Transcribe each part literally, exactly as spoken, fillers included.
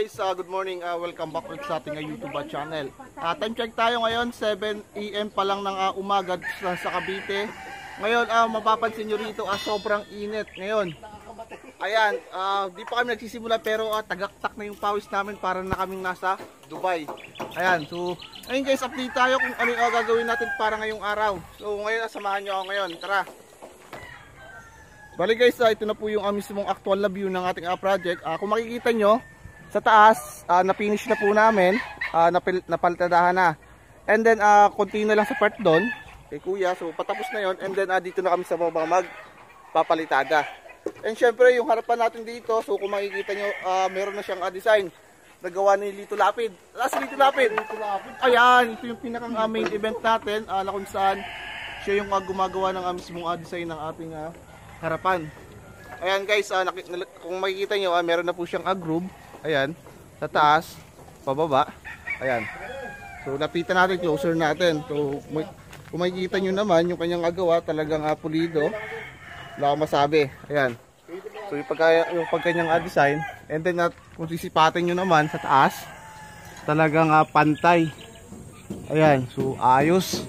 guys, uh, good morning, uh, welcome back ulit sa ating uh, YouTube uh, channel. uh, Time check tayo ngayon, seven A M pa lang ng uh, umaga sa, sa Cavite. Ngayon, uh, mapapansin nyo rito, uh, sobrang init ngayon. Ayan, uh, di pa kami nagsisimula pero uh, tagaktak na yung pawis namin para na kaming nasa Dubai. Ayan, so ayun guys, update tayo kung ano yung uh, gagawin natin para ngayong araw. So ngayon, uh, samahan nyo ako ngayon, tara. Bali guys, uh, ito na po yung uh, mismong actual na view ng ating uh, project. uh, Kung makikita nyo sa taas, uh, na-finish na po namin, uh, napil napalitadahan na. And then, uh, konti na lang sa part doon kay kuya, so patapos na yon. And then, uh, dito na kami sa baba magpapalitada. And syempre, yung harapan natin dito, so kung makikita nyo, uh, meron na siyang uh, design nagawa ni Lito Lapid. Ah, si Lito Lapid! Ayan, ito yung pinakang uh, main event natin, uh, na kung saan siya yung uh, gumagawa ng uh, mismong uh, design ng ating uh, harapan. Ayan guys, uh, kung makikita nyo, uh, meron na po siyang uh, groove. Ayan, sa taas, pababa. Ayan. So, lapitan natin, closer natin. So, kung makikita nyo naman, yung kanyang agawa, talagang uh, pulido. Wala akong masabi. Ayan. So, yung, pagka, yung pagkanyang uh, design. And then, uh, kung sisipatin nyo naman sa taas, talagang uh, pantay. Ayan. So, ayos.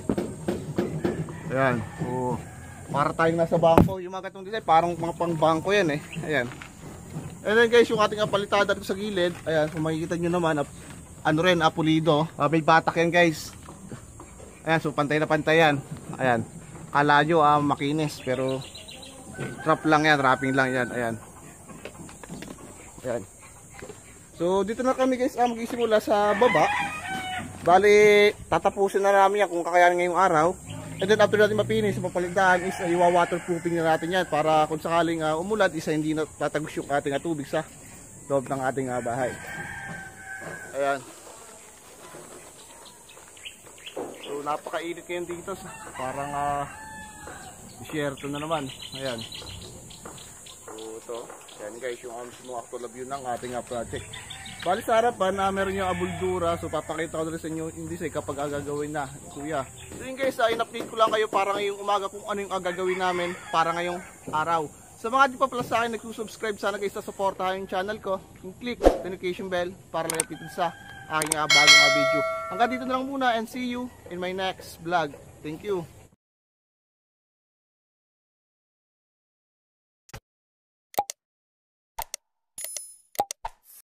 Ayan. So, para tayong nasa bangko. Yung mga gatong design, parang mga pang bangko yan eh. Ayan. And then guys, yung ating palitada dito sa gilid, ayan, kung makikita nyo naman, ap, ano rin, apulido. Uh, may batak yan guys. Ayan, so pantay na pantay yan. Ayan, kala nyo uh, makinis, pero trap lang yan, wrapping lang yan. Ayan. Ayan. So dito na kami guys, uh, magsisimula sa baba. Bali, tatapusin na namin yan kung kakayanin ngayong araw. And then after natin mapinis, papalitan is uh, iwa-waterproofing na natin yan para kung sakaling uh, umulan, isa hindi na tatagos yung ating uh, tubig sa loob ng ating uh, bahay. Ayan. So napakainit ngayon dito, parang uh, disyerto na naman. Ayan. So ito, ayan guys, yung mismo actual view ng ating uh, project. Bali sa harapan, uh, meron yung abuldura, so papakita ko na sa inyo yung design kapag agagawin na, kuya. So yun guys, uh, in-update ko lang kayo para ngayong umaga kung ano yung agagawin namin para ngayong araw. Sa mga di pa pala sa akin nagsusubscribe, sana guys, sa supportahan yung channel ko, yung click notification bell para lapitin sa aking uh, bagong uh, video. Hanggang dito na lang muna and see you in my next vlog. Thank you.